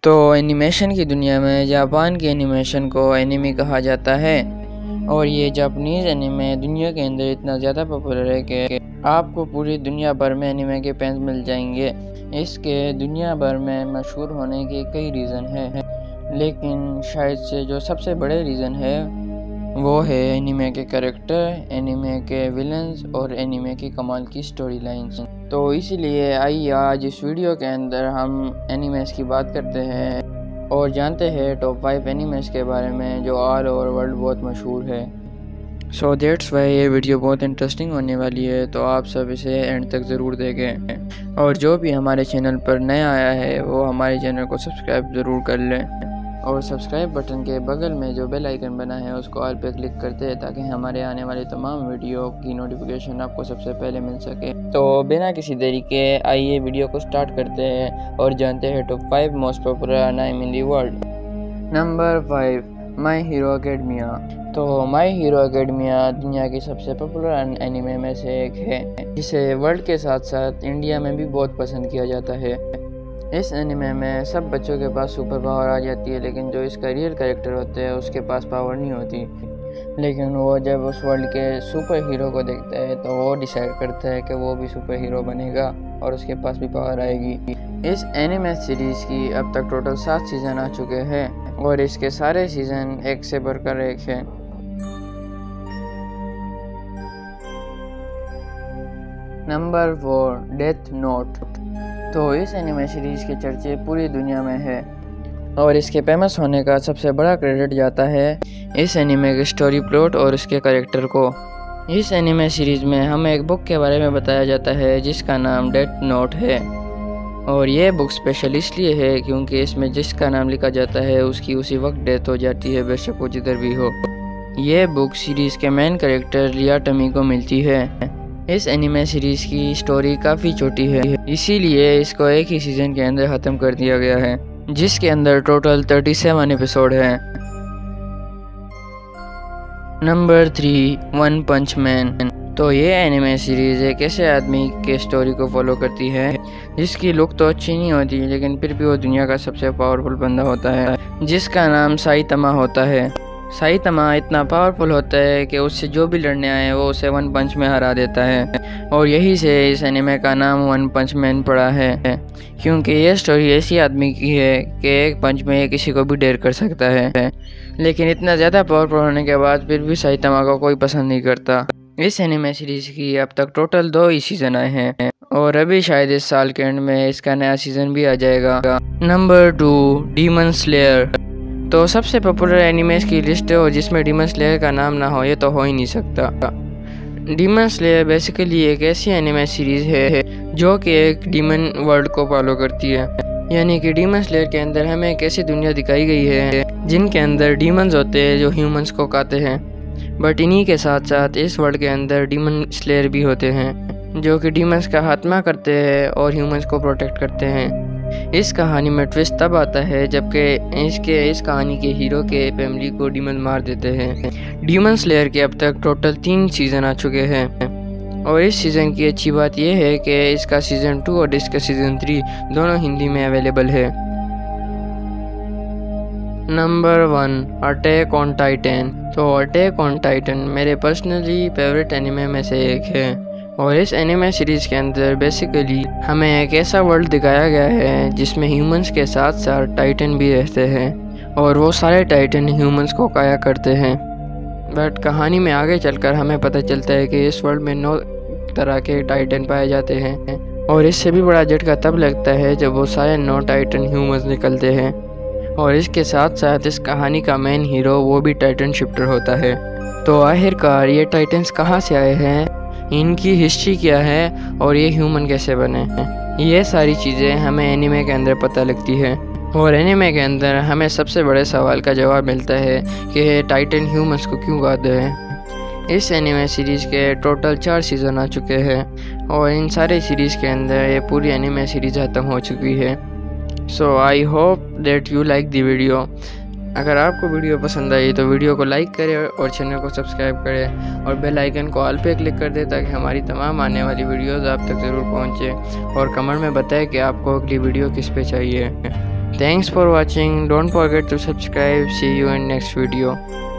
तो एनिमेशन की दुनिया में जापान की एनिमेशन को एनिमे कहा जाता है और ये जापानीज़ एनिमे दुनिया के अंदर इतना ज़्यादा पॉपुलर है कि आपको पूरी दुनिया भर में एनिमे के फैंस मिल जाएंगे। इसके दुनिया भर में मशहूर होने के कई रीज़न हैं, लेकिन शायद से जो सबसे बड़े रीज़न है वो है एनिमे के कैरेक्टर, एनिमे के विलन्स और एनिमे की कमाल की स्टोरी लाइन्स। तो इसीलिए आइए आज इस वीडियो के अंदर हम एनिमेस की बात करते हैं और जानते हैं टॉप 5 एनिमेस के बारे में जो ऑल ओवर वर्ल्ड बहुत मशहूर है। सो दैट्स वाई ये वीडियो बहुत इंटरेस्टिंग होने वाली है, तो आप सब इसे एंड तक ज़रूर देखें। और जो भी हमारे चैनल पर नया आया है वो हमारे चैनल को सब्सक्राइब ज़रूर कर लें और सब्सक्राइब बटन के बगल में जो बेल आइकन बना है उसको ऑल पे क्लिक करते हैं ताकि हमारे आने वाले तमाम वीडियो की नोटिफिकेशन आपको सबसे पहले मिल सके। तो बिना किसी देरी के आइए वीडियो को स्टार्ट करते हैं और जानते हैं top 5 most popular anime in the world. Number 5, My Hero Academia. तो माई हीरो एकेडमिया दुनिया की सबसे पॉपुलर एनिमे में से एक है, जिसे वर्ल्ड के साथ साथ इंडिया में भी बहुत पसंद किया जाता है। इस एनिमे में सब बच्चों के पास सुपर पावर आ जाती है, लेकिन जो इसका रियल कैरेक्टर होता है उसके पास पावर नहीं होती। लेकिन वो जब उस वर्ल्ड के सुपर हीरो को देखता है तो वो डिसाइड करता है कि वो भी सुपर हीरो बनेगा और उसके पास भी पावर आएगी। इस एनिमे सीरीज़ की अब तक टोटल 7 सीज़न आ चुके हैं और इसके सारे सीज़न एक से बढ़कर एक है। Number 4, Death Note. तो इस एनिमे सीरीज़ के चर्चे पूरी दुनिया में है और इसके फेमस होने का सबसे बड़ा क्रेडिट जाता है इस एनिमे के स्टोरी प्लॉट और इसके कैरेक्टर को। इस एनिमे सीरीज़ में हमें एक बुक के बारे में बताया जाता है जिसका नाम डेथ नोट है और ये बुक स्पेशल इसलिए है क्योंकि इसमें जिसका नाम लिखा जाता है उसकी उसी वक्त डेथ हो जाती है, बेशक वो जिधर भी हो। ये बुक सीरीज़ के मेन कैरेक्टर लिया टमी को मिलती है। इस एनिमे सीरीज़ की स्टोरी काफ़ी छोटी है, इसीलिए इसको एक ही सीज़न के अंदर ख़त्म कर दिया गया है, जिसके अंदर टोटल 37 एपिसोड हैं। Number 3, One Punch Man. तो ये एनिमे सीरीज़ एक ऐसे आदमी के स्टोरी को फॉलो करती है जिसकी लुक तो अच्छी नहीं होती, लेकिन फिर भी वो दुनिया का सबसे पावरफुल बंदा होता है, जिसका नाम साइतामा होता है। साइतामा इतना पावरफुल होता है कि उससे जो भी लड़ने आए वो उसे वन पंच में हरा देता है और यही से इस एनिमे का नाम वन पंच मैन पड़ा है, क्योंकि ये स्टोरी ऐसी आदमी की है कि एक पंच में ये किसी को भी डेर कर सकता है। लेकिन इतना ज़्यादा पावरफुल होने के बाद फिर भी साइतामा को कोई पसंद नहीं करता। इस एनिमे सीरीज़ की अब तक टोटल 2 ही सीज़न आए हैं और अभी शायद इस साल के एंड में इसका नया सीज़न भी आ जाएगा। Number 2, Demon Slayer. तो सबसे पॉपुलर एनिमेस की लिस्ट है और जिसमें डीमन स्लेयर का नाम ना हो ये तो हो ही नहीं सकता। डीमन स्लेयर बेसिकली एक ऐसी एनिमे सीरीज़ है जो कि एक डीमन वर्ल्ड को फॉलो करती है, यानी कि डीमन स्लेयर के अंदर हमें एक ऐसी दुनिया दिखाई गई है जिनके अंदर डीमंस होते हैं जो ह्यूमंस को खाते हैं, बट इन्हीं के साथ साथ इस वर्ल्ड के अंदर डीमन स्लेयर भी होते हैं जो कि डीमंस का खात्मा करते हैं और ह्यूमंस को प्रोटेक्ट करते हैं। इस कहानी में ट्विस्ट तब आता है जबकि इस कहानी के हीरो के फैमिली को डीमन मार देते हैं। डीमन स्लेयर के अब तक टोटल 3 सीज़न आ चुके हैं और इस सीज़न की अच्छी बात यह है कि इसका सीज़न 2 और इसका सीज़न 3 दोनों हिंदी में अवेलेबल है। Number 1, Attack on Titan. तो अटैक ऑन टाइटन मेरे पर्सनली फेवरेट एनिमे में से एक है और इस एनिमे सीरीज़ के अंदर बेसिकली हमें एक ऐसा वर्ल्ड दिखाया गया है जिसमें ह्यूमंस के साथ साथ टाइटन भी रहते हैं और वो सारे टाइटन ह्यूमंस को काया करते हैं। बट कहानी में आगे चलकर हमें पता चलता है कि इस वर्ल्ड में 9 तरह के टाइटन पाए जाते हैं और इससे भी बड़ा झटका तब लगता है जब वो सारे 9 टाइटन ह्यूमंस निकलते हैं और इसके साथ साथ इस कहानी का मेन हीरो वो भी टाइटन शिफ्टर होता है। तो आखिरकार ये टाइटन्स कहाँ से आए हैं, इनकी हिस्ट्री क्या है और ये ह्यूमन कैसे बने हैं, ये सारी चीज़ें हमें एनिमे के अंदर पता लगती है और एनिमे के अंदर हमें सबसे बड़े सवाल का जवाब मिलता है कि टाइटन ह्यूमंस को क्यों खाते हैं। इस एनिमे सीरीज़ के टोटल 4 सीज़न आ चुके हैं और इन सारे सीरीज़ के अंदर ये पूरी एनिमे सीरीज़ ख़त्म हो चुकी है। So I hope that you like the video. अगर आपको वीडियो पसंद आई तो वीडियो को लाइक करें और चैनल को सब्सक्राइब करें और बेल आइकन को ऑल पे क्लिक कर दें ताकि हमारी तमाम आने वाली वीडियोस आप तक ज़रूर पहुंचे और कमेंट में बताएं कि आपको अगली वीडियो किस पे चाहिए। Thanks for watching. Don't forget to subscribe. See you in next video.